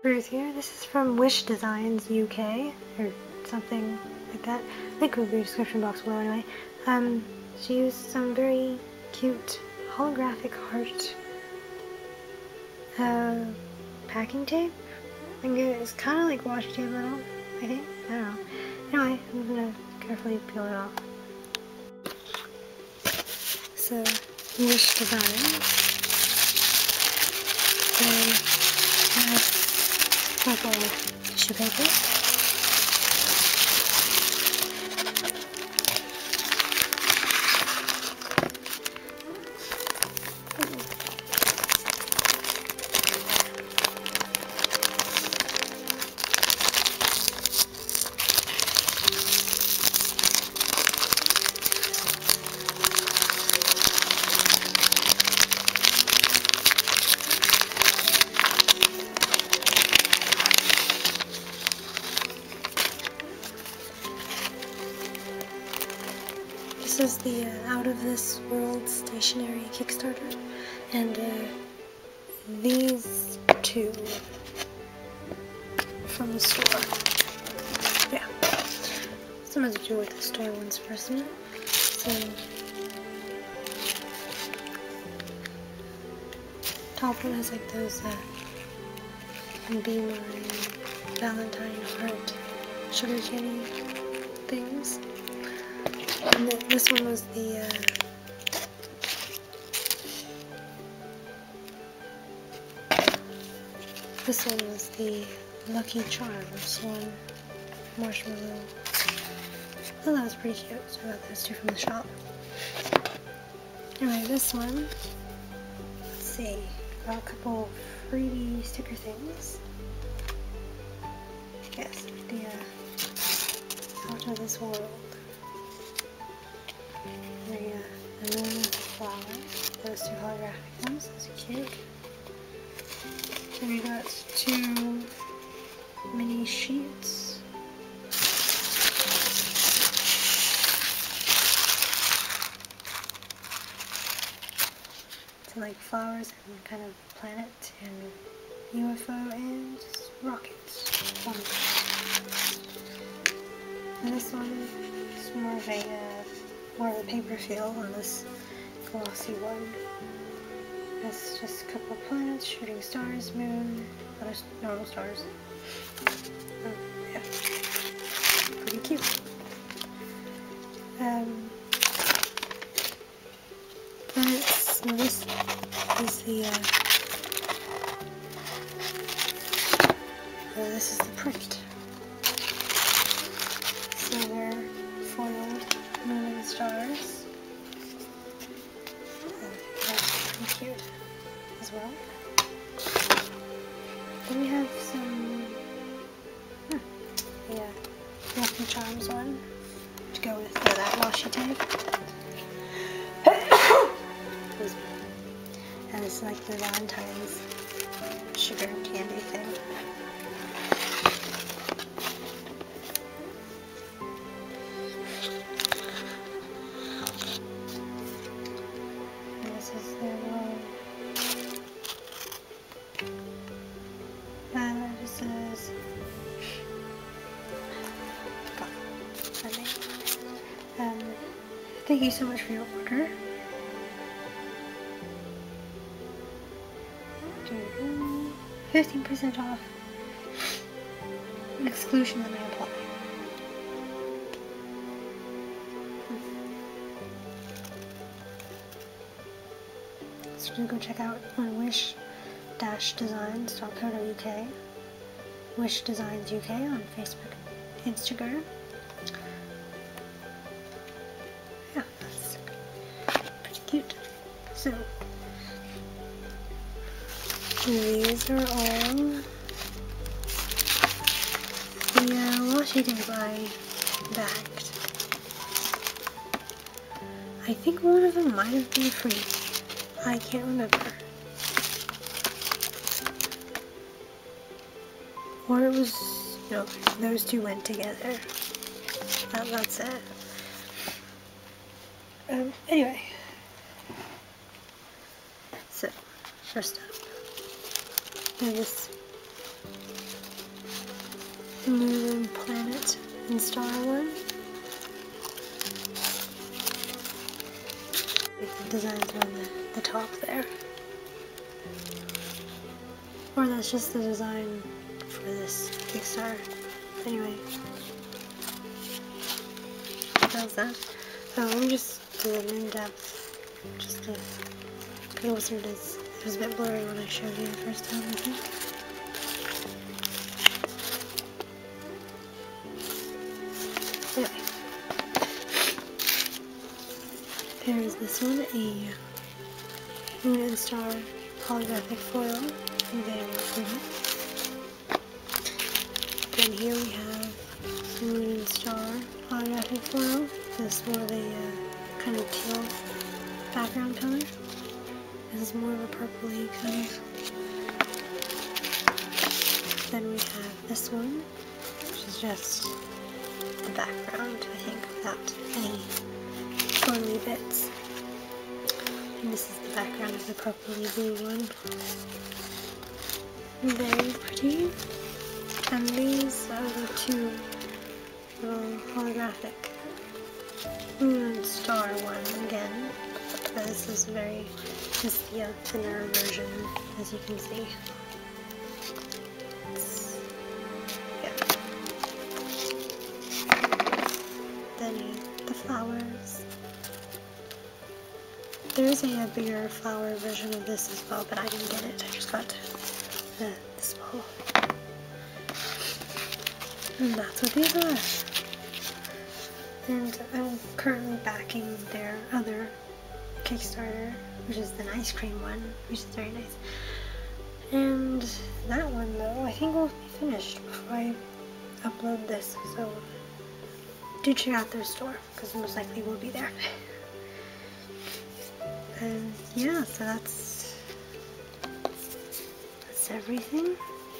Ruth here. This is from Wish Designs UK, or something like that. Link will be in the description box below anyway. She used some very cute holographic heart packing tape. I think it's kind of like washi tape a little, I think. I don't know. Anyway, I'm gonna carefully peel it off. So, Wish Designs. Purple tissue paper. This is the Out of This World Stationery Kickstarter, and these two from the store. Yeah, some of the do with the store ones personally. So, top one has like those Beamer Valentine heart sugar candy things. And this one was the Lucky Charms one, marshmallow. I thought that was pretty cute, so I got those two from the shop. Anyway, this one, let's see, got a couple freebie sticker things. Yes, the Out of This World. And then the flowers, those two holographic ones, those are cute. Then we got two mini sheets. So like flowers and kind of planet and UFO and rockets. And this one is more of a paper feel on this glossy one. It's just a couple of planets, shooting stars, moon, other normal stars. Yeah, pretty cute. This is this is the print. So they're foiled moon and stars. That's pretty cute as well. Then we have some Lucky Charms one to go with that washi tape. And it's like the Valentine's sugar candy thing. And this is their little, this is, thank you so much for your order. 15% off, an exclusion that may apply. So go check out on wish-designs.co.uk, Wish Designs UK on Facebook, Instagram. Yeah, that's pretty cute. So these are all the washi tape I bagged. I think one of them might have been free. I can't remember. Or it was, no, those two went together. That's it. Anyway. So, first up. This Moon and Planet and Star one. The designs are on the top there. Or that's just the design for this Kickstarter. Anyway. How's that? Oh, let me just do an in-depth, just to, because it was a bit blurry when I showed you the first time, I think. Anyway. There's this one, a Moon and Star holographic foil. Very pretty. Then here we have Moon and Star holographic foil. This is more of a kind of teal background color. This is more of a purpley kind of. Then we have this one, which is just the background, I think, without any foily bits. And this is the background of the purpley blue one. Very pretty. And these are the two little holographic Moon and Star one again. But this is just the thinner version, as you can see. Then the flowers. There is a bigger flower version of this as well, but I didn't get it. I just got the small. And that's what these are. And I'm currently backing their other Kickstarter, which is the ice cream one, which is very nice. And that one, though, I think will be finished before I upload this, so do check out their store, because most likely will be there. And yeah, so that's everything.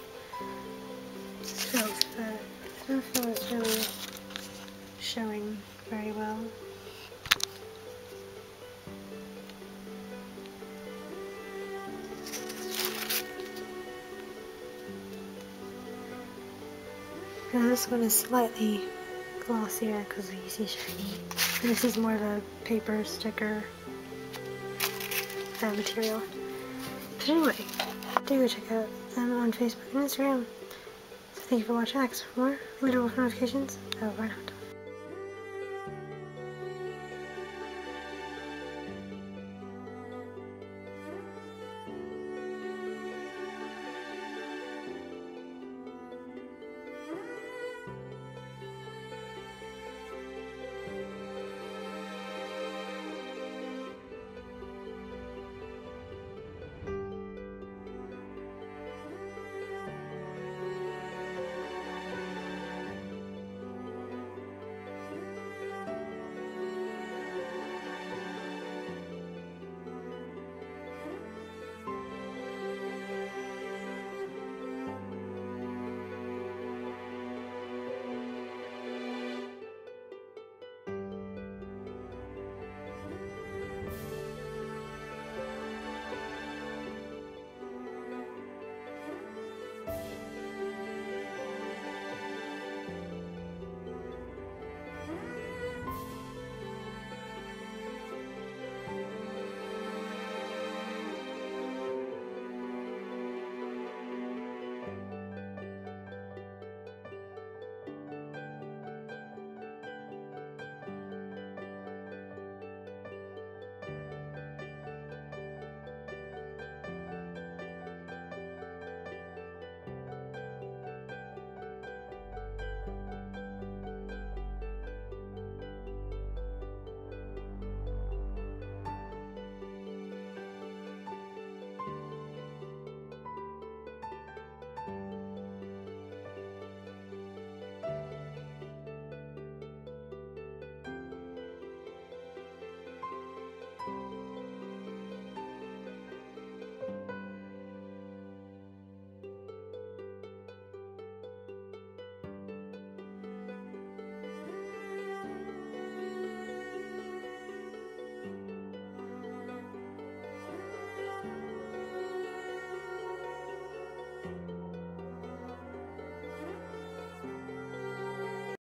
So I don't feel it's really showing very well. And this one is slightly glossier because you see shiny. And this is more of a paper sticker material. But anyway, do go check out them on Facebook and Instagram. So thank you for watching. For more, leave notifications. Over and out.